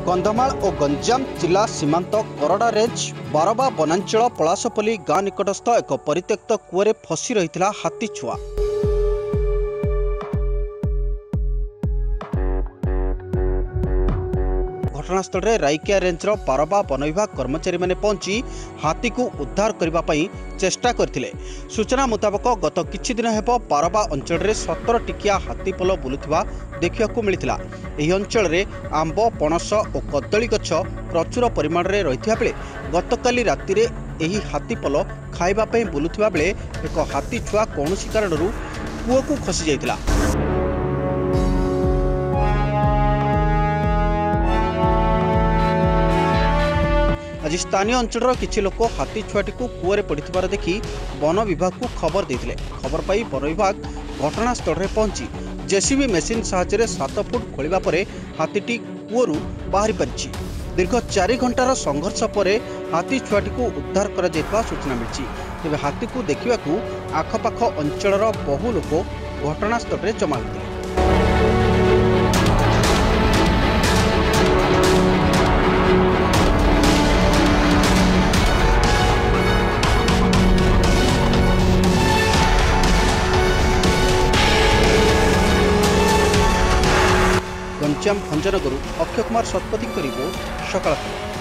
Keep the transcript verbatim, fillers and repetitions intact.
कंधमाल और गंजाम जिला सीमांत करड़ा रेंज बारबा वनांचल पलासपल्ली गाँ निकटस्थ एक परित्यक्त कूअरे फसी रही हाथी छुआ। घटनास्थल में राइकिया रेंजर बारबा वन विभाग कर्मचारी मैंने पहुंची हाथी को उद्धार करने चेष्टा करथिले। सूचना मुताबक गत किछि दिन हेब बारबा अंचल में सतर टिकिया हाथीपल बुलुथिबा देखिବାକୁ मिलिथिला। एही अंचल में आंब पणस और कदली गछ प्रचुर परिमाण में रहिथिबा बेले गतकाली राति रे एही हाथीपल खाइबा पई बुलुथिबा बेले एक हाथी छुआ कौनसी कारणरू कूओ को खसी जाइथिला। आज स्थानीय अंचल किछि लोक हाथी छुआटी को कूअरे पड़िथिबार देखि वन विभाग को खबर देथिले। खबर पाई वन विभाग घटनास्थल में पहुंची जेसीबी मेसीन साहाय्य सात फुट खोलिबा परे हाथीटी कूअरु बाहरी परिछि। दीर्घ चार घंटार संघर्ष पर हाथी छुआटी को उद्धार करा जायतिबा सूचना मिली। तेबे हाथी को देखिबाकू आखपाख अंचलर बहु लोक घटनास्थल में जमा होइथिले। गंजाम भंजनगरु अक्षय कुमार शतपथी रिपोर्ट सकाळ।